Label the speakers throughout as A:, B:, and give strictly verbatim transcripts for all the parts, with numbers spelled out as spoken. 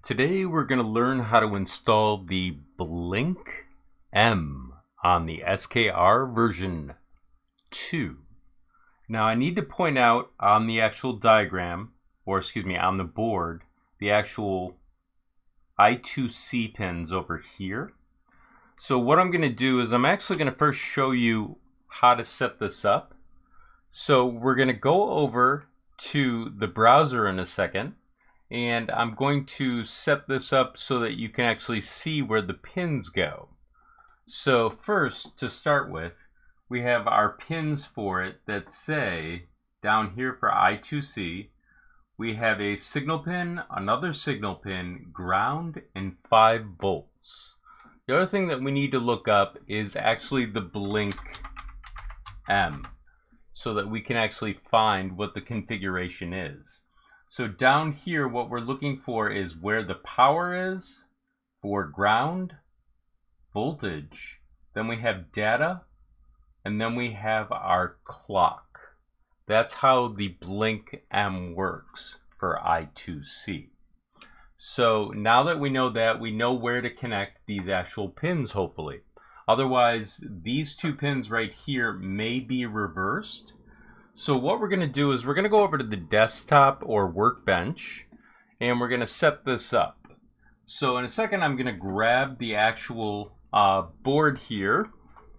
A: Today we're going to learn how to install the Blink M on the S K R version two. Now I need to point out on the actual diagram, or excuse me, on the board, the actual I two C pins over here. So what I'm going to do is I'm actually going to first show you how to set this up. So we're going to go over to the browser in a second, and I'm going to set this up so that you can actually see where the pins go. So first, to start with, we have our pins for it that say down here for I two C, we have a signal pin, another signal pin, ground, and five volts. The other thing that we need to look up is actually the Blink M, so that we can actually find what the configuration is. So down here, what we're looking for is where the power is for ground, voltage, then we have data, and then we have our clock. That's how the Blink M works for I two C. So now that we know that, we know where to connect these actual pins, hopefully. Otherwise, these two pins right here may be reversed. So what we're going to do is we're going to go over to the desktop or workbench, and we're going to set this up. So in a second, I'm going to grab the actual uh, board here,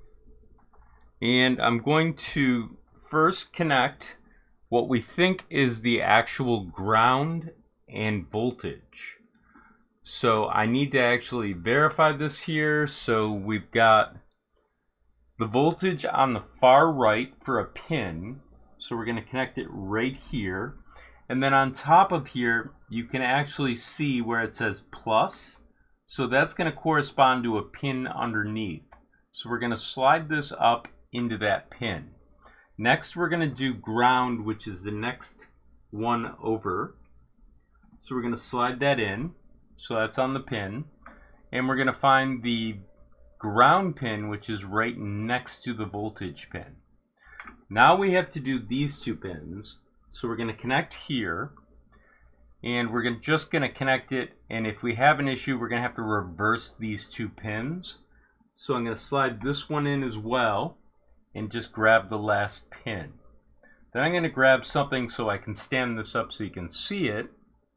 A: and I'm going to first connect what we think is the actual ground and voltage. So I need to actually verify this here. So we've got the voltage on the far right for a pin. So we're going to connect it right here. And then on top of here, you can actually see where it says plus. So that's going to correspond to a pin underneath. So we're going to slide this up into that pin. Next, we're going to do ground, which is the next one over. So we're going to slide that in. So that's on the pin. And we're going to find the ground pin, which is right next to the voltage pin. Now we have to do these two pins. So we're going to connect here. And we're gonna, just going to connect it. And if we have an issue, we're going to have to reverse these two pins. So I'm going to slide this one in as well, and just grab the last pin. Then I'm going to grab something so I can stand this up so you can see it.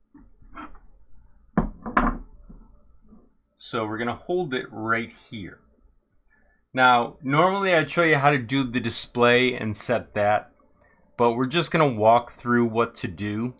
A: So we're going to hold it right here. Now, normally I'd show you how to do the display and set that, but we're just going to walk through what to do.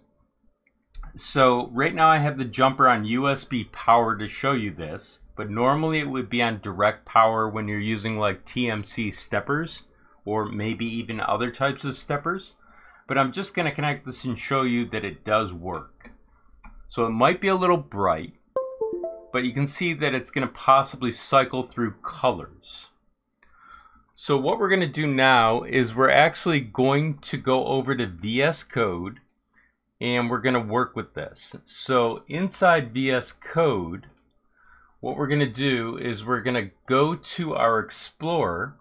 A: So right now I have the jumper on U S B power to show you this, but normally it would be on direct power when you're using like T M C steppers or maybe even other types of steppers. But I'm just going to connect this and show you that it does work. So it might be a little bright, but you can see that it's going to possibly cycle through colors. So what we're going to do now is we're actually going to go over to V S Code, and we're going to work with this. So inside V S Code, what we're going to do is we're going to go to our Explorer.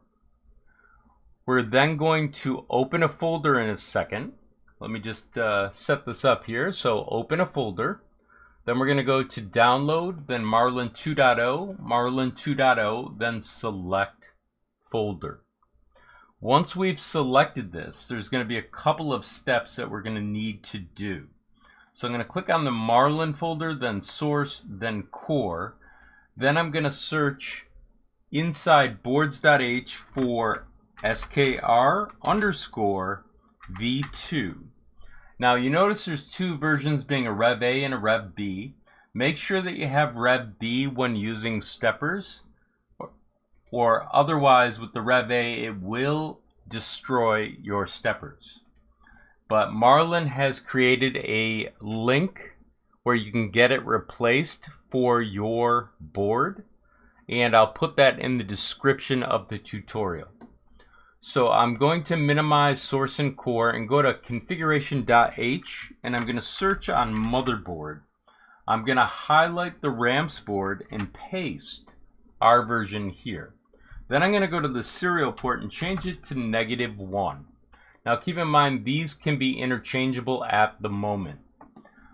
A: We're then going to open a folder in a second. Let me just uh, set this up here. So open a folder. Then we're going to go to Download, then Marlin two point oh, Marlin two point oh, then Select Folder. Once we've selected this, there's going to be a couple of steps that we're going to need to do. So I'm going to click on the Marlin folder, then Source, then Core. Then I'm going to search inside boards.h for S K R underscore V two. Now you notice there's two versions, being a Rev A and a Rev B. Make sure that you have Rev B when using steppers, or, or otherwise with the Rev A it will destroy your steppers. But Marlin has created a link where you can get it replaced for your board, and I'll put that in the description of the tutorial. So I'm going to minimize source and core and go to configuration.h, and I'm going to search on motherboard. I'm going to highlight the ramps board and paste our version here. Then I'm going to go to the serial port and change it to negative one. Now keep in mind these can be interchangeable at the moment.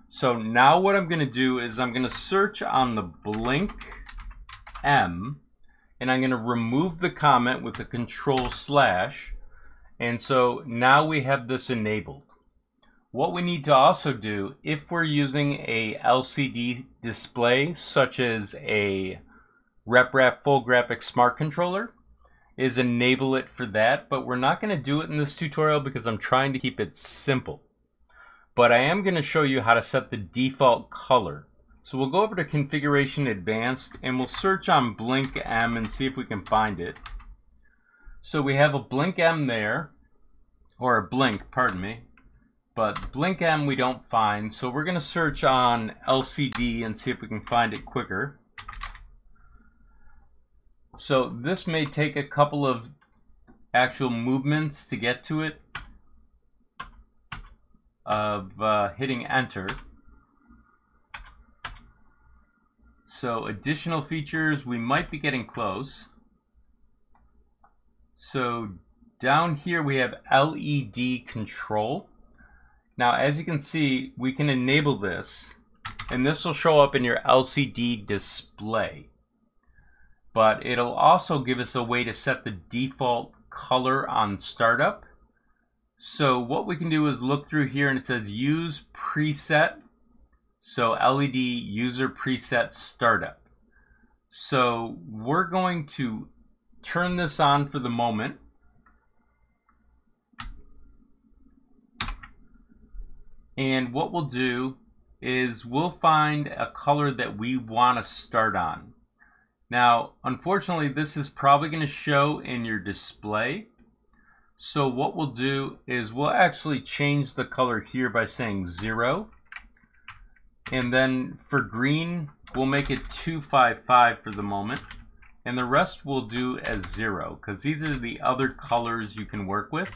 A: So now what I'm going to do is I'm going to search on the blink M, and I'm going to remove the comment with a control slash. And so now we have this enabled. What we need to also do, if we're using a L C D display such as a RepRap Full Graphics Smart Controller, is enable it for that. But we're not going to do it in this tutorial because I'm trying to keep it simple. But I am going to show you how to set the default color. So we'll go over to Configuration Advanced and we'll search on Blink M and see if we can find it. So we have a Blink M there, or a blink, pardon me. But Blink M we don't find, so we're going to search on L C D and see if we can find it quicker. So this may take a couple of actual movements to get to it, of uh, hitting enter. So additional features, we might be getting close. So down here we have L E D control. Now, as you can see, we can enable this, and this will show up in your L C D display. But it'll also give us a way to set the default color on startup. So what we can do is look through here and it says use preset. So L E D user preset startup. So we're going to turn this on for the moment. And what we'll do is we'll find a color that we want to start on. Now, unfortunately, this is probably going to show in your display. So what we'll do is we'll actually change the color here by saying zero. And then for green, we'll make it two five five for the moment. And the rest we'll do as zero, because these are the other colors you can work with.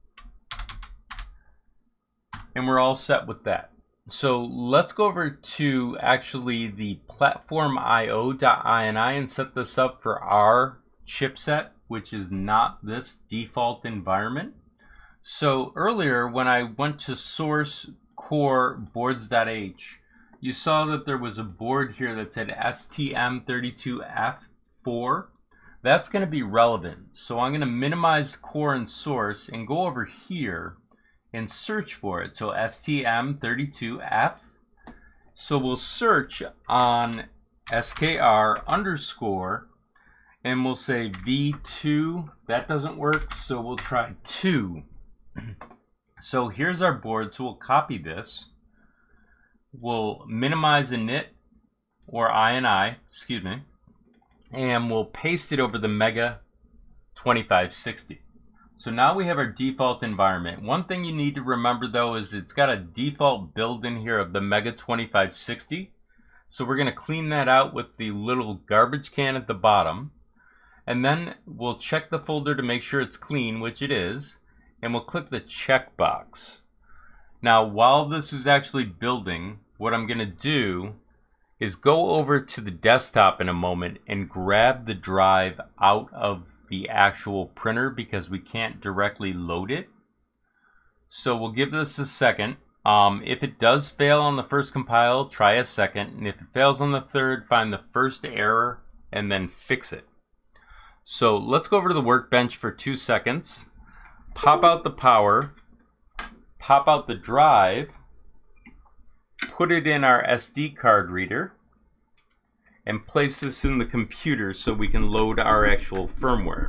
A: And we're all set with that. So let's go over to actually the platform I O dot ini and set this up for our chipset, which is not this default environment. So earlier when I went to source core boards dot h, you saw that there was a board here that said S T M thirty-two F four. That's going to be relevant. So I'm going to minimize core and source and go over here and search for it. So S T M thirty-two F. So we'll search on S K R underscore and we'll say V two. That doesn't work, so we'll try two. So here's our board. So we'll copy this. We'll minimize init or ini, excuse me, and we'll paste it over the Mega twenty-five sixty. So now we have our default environment. One thing you need to remember though is it's got a default build in here of the Mega twenty-five sixty. So we're going to clean that out with the little garbage can at the bottom. And then we'll check the folder to make sure it's clean, which it is. And we'll click the checkbox. Now while this is actually building, what I'm going to do is go over to the desktop in a moment and grab the drive out of the actual printer because we can't directly load it. So we'll give this a second. Um, if it does fail on the first compile, try a second. And if it fails on the third, find the first error and then fix it. So let's go over to the workbench for two seconds. Pop out the power. Pop out the drive. Put it in our S D card reader and place this in the computer so we can load our actual firmware.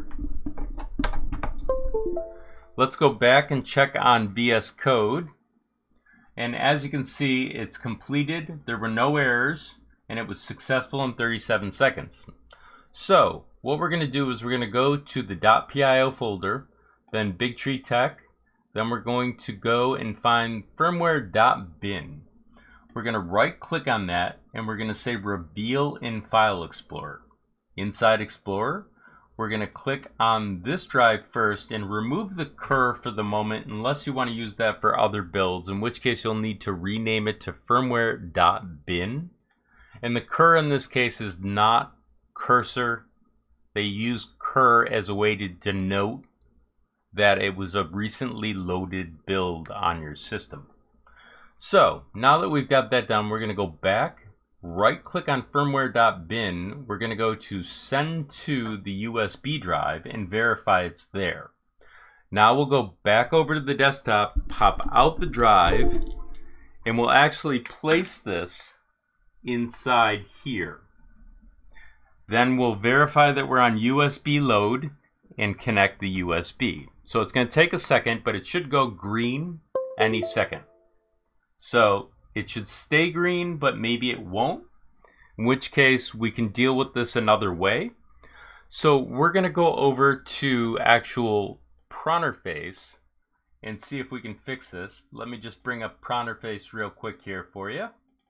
A: Let's go back and check on V S Code. And as you can see, it's completed. There were no errors and it was successful in thirty-seven seconds. So what we're going to do is we're going to go to the .pio folder, then Bigtree Tech. Then we're going to go and find firmware.bin. We're going to right click on that and we're going to say reveal in File Explorer. Inside Explorer, we're going to click on this drive first and remove the cur for the moment unless you want to use that for other builds, in which case you'll need to rename it to firmware.bin. And the cur in this case is not cursor. They use cur as a way to denote that it was a recently loaded build on your system. So now that we've got that done, we're going to go back, right click on firmware.bin. We're going to go to send to the U S B drive and verify it's there. Now we'll go back over to the desktop, pop out the drive, and we'll actually place this inside here. Then we'll verify that we're on U S B load and connect the U S B. So it's going to take a second, but it should go green any second. So it should stay green, but maybe it won't, in which case we can deal with this another way. So we're going to go over to actual Pronterface and see if we can fix this. Let me just bring up Pronterface real quick here for you.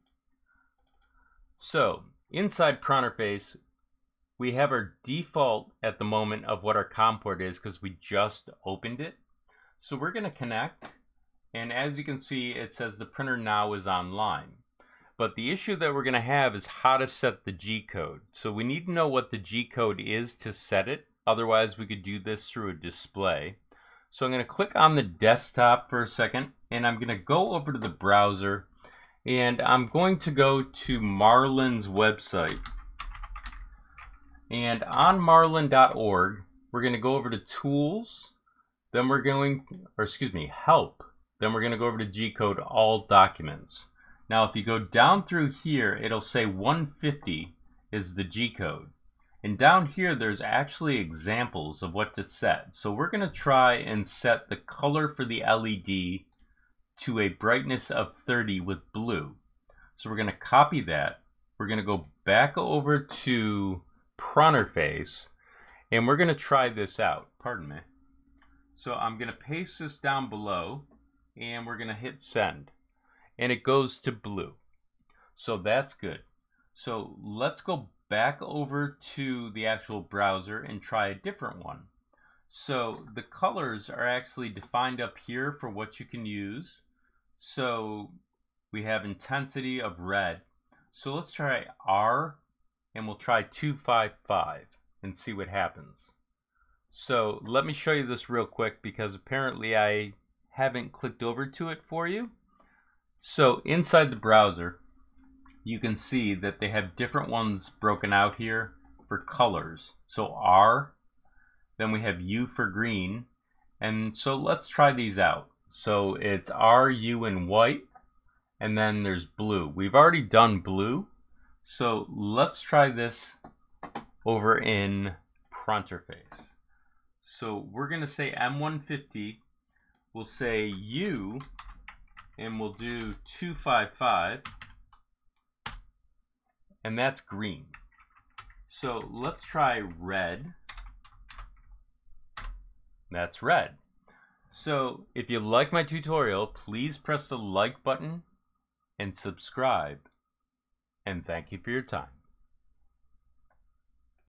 A: So inside Pronterface, we have our default at the moment of what our COM port is because we just opened it. So we're going to connect, and as you can see, it says the printer now is online. But the issue that we're going to have is how to set the G code. So we need to know what the G code is to set it. Otherwise, we could do this through a display. So I'm going to click on the desktop for a second, and I'm going to go over to the browser, and I'm going to go to Marlin's website. And on marlin dot org, we're going to go over to Tools, then we're going, or excuse me, Help. Then we're going to go over to G code All Documents. Now, if you go down through here, it'll say one fifty is the G code. And down here, there's actually examples of what to set. So we're going to try and set the color for the L E D to a brightness of thirty with blue. So we're going to copy that. We're going to go back over to Pronterface, and we're going to try this out. Pardon me. So I'm going to paste this down below, and we're going to hit send. And it goes to blue. So that's good. So let's go back over to the actual browser and try a different one. So the colors are actually defined up here for what you can use. So we have intensity of red. So let's try R, and we'll try two five five and see what happens. So let me show you this real quick because apparently I haven't clicked over to it for you. So inside the browser, you can see that they have different ones broken out here for colors. So R, then we have U for green. And so let's try these out. So it's R, U, and white, and then there's blue. We've already done blue. So let's try this over in Pronterface. So we're going to say M one fifty. We'll say U, and we'll do two five five. And that's green. So let's try red. That's red. So if you like my tutorial, please press the like button and subscribe. And thank you for your time.